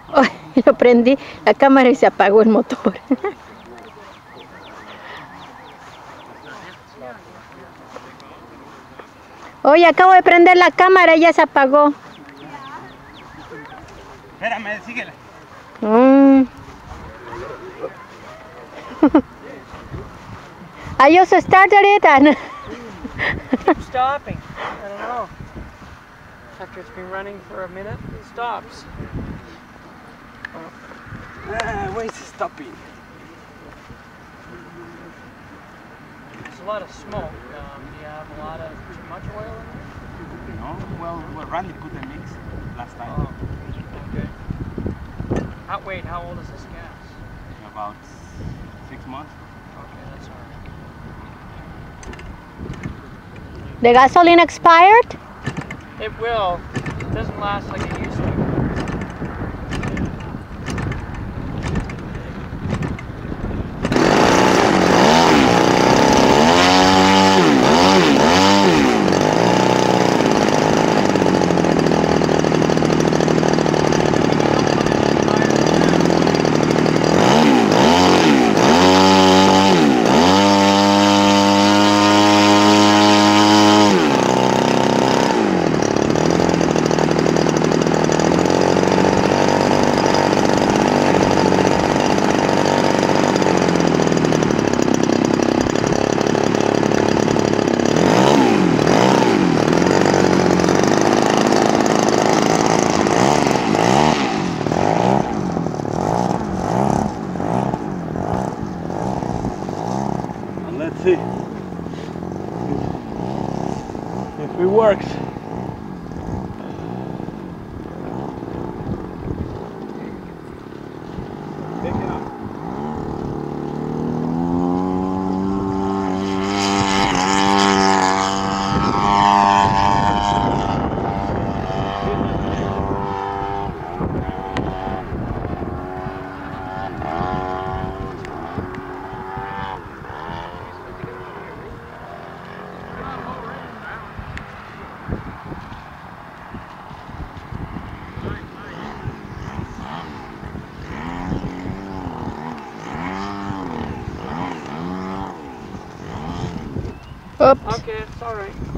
Oh, yo prendí la cámara y se apagó el motor. Oye, acabo de prender la cámara y ya se apagó. Espérame, síguela. I also started it and Keep stopping. I don't know. After it's been running for a minute, it stops. Why is it stopping? There's a lot of smoke. Do you have a lot of too much oil in there? No, well, Randy put the mix last time. Oh, okay. Wait, how old is this gas? About 6 months. Okay, that's all right. the gasoline expired. It will. It doesn't last like it used to. Let's see if it works. Take it out. Oops. Okay, it's all right.